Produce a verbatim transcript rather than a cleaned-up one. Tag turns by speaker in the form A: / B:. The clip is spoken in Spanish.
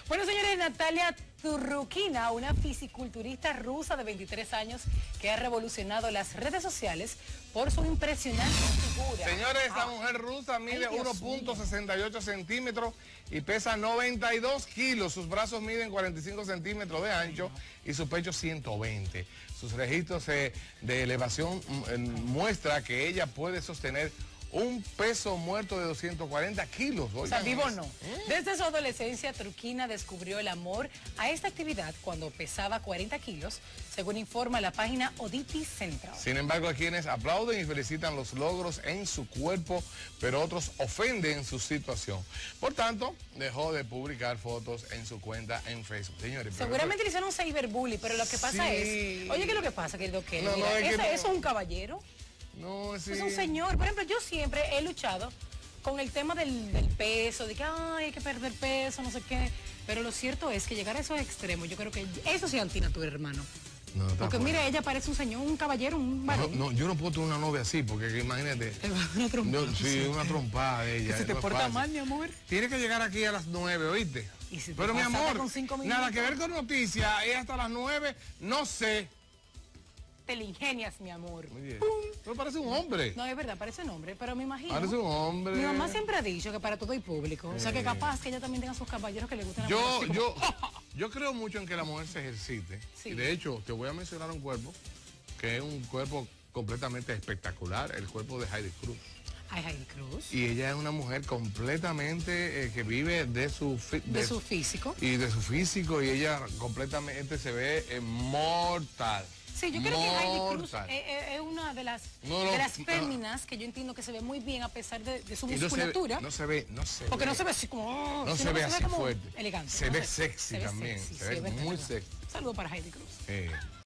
A: Bueno, señores, Natalia Turrukina, una fisiculturista rusa de veintitrés años que ha revolucionado las redes sociales por su impresionante figura.
B: Señores, esta
A: ah.
B: mujer rusa mide
A: Ay,
B: uno punto sesenta y ocho centímetros y pesa noventa y dos kilos. Sus brazos miden cuarenta y cinco centímetros de ancho y su pecho ciento veinte. Sus registros eh, de elevación eh, muestra que ella puede sostener un peso muerto de doscientos cuarenta kilos.
A: O sea, vivo no. Desde su adolescencia, Turrukina descubrió el amor a esta actividad cuando pesaba cuarenta kilos, según informa la página Oddity Central.
B: Sin embargo, hay quienes aplauden y felicitan los logros en su cuerpo, pero otros ofenden su situación. Por tanto, dejó de publicar fotos en su cuenta en Facebook. Señores,
A: seguramente le hicieron un cyberbully, pero lo que pasa
B: sí.
A: es... Oye, ¿qué es lo que pasa, querido Kelly?
B: No, no,
A: Mira,
B: es que
A: ese,
B: no.
A: eso es un caballero.
B: No, sí.
A: Es un señor. Por ejemplo, yo siempre he luchado con el tema del, del peso, de que ay, hay que perder peso, no sé qué. Pero lo cierto es que llegar a esos extremos, yo creo que eso sí es antinatura, hermano.
B: No,
A: porque
B: fuera.
A: Mira, ella parece un señor, un caballero, un varón.
B: No, no, yo no puedo tener una novia así, porque imagínate.
A: Una trompada.
B: No, sí, una trompada de ella.
A: Que se te
B: no
A: porta mal, mi amor.
B: Tiene que llegar aquí a las nueve, ¿oíste?
A: ¿Y si te
B: pero mi amor,
A: con cinco
B: nada que ver con noticias, es hasta las nueve, no sé.
A: Te la ingenias, mi amor.
B: Muy bien. Pero parece un hombre.
A: No, es verdad, parece un hombre, pero me imagino.
B: Parece un hombre.
A: Mi mamá siempre ha dicho que para todo hay público. Eh. O sea, que capaz que ella también tenga sus caballeros que le gusten.
B: Yo, yo, yo creo mucho en que la mujer se ejercite.
A: Sí.
B: Y de hecho, te voy a mencionar un cuerpo que es un cuerpo completamente espectacular, el cuerpo de Heidi Cruz.
A: Ay, Heidi Cruz.
B: Y ella es una mujer completamente eh, que vive de su
A: de, de su físico.
B: Y de su físico, y ella completamente se ve eh, mortal.
A: Sí, yo creo mortal. que Heidi Cruz es, es una de las, no, no, de las féminas no. que yo entiendo que se ve muy bien a pesar de, de su musculatura.
B: No se ve, no se ve.
A: Porque no se ve así como...
B: No se ve así fuerte.
A: Elegante.
B: Se ve sexy también. Se ve muy sexy.
A: Saludos para Heidi Cruz.
B: Eh.